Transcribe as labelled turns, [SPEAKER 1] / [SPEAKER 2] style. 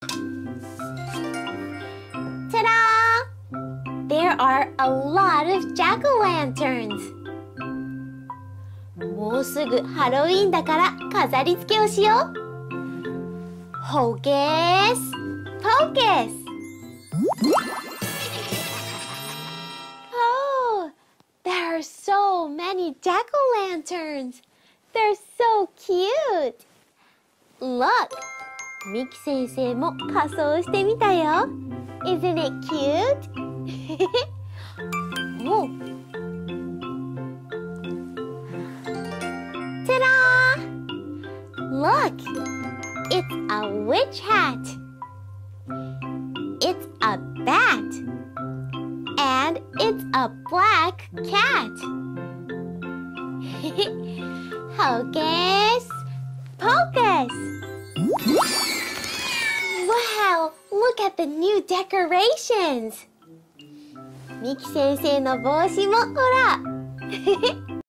[SPEAKER 1] Ta-da! There are a lot of jack-o'-lanterns. もうすぐハロウィンだから飾り付けをしよう。Hocus Pocus! Oh, there are so many jack-o'-lanterns. They're so cute. Look, ミキ先生も仮装してみたよ。Isn't it cute? Oh. Ta-da! Look, it's a witch hat. It's a bat. And it's a black cat. Hocus Pocus! Wow, look at the new decorations! ミキ先生の帽子もほら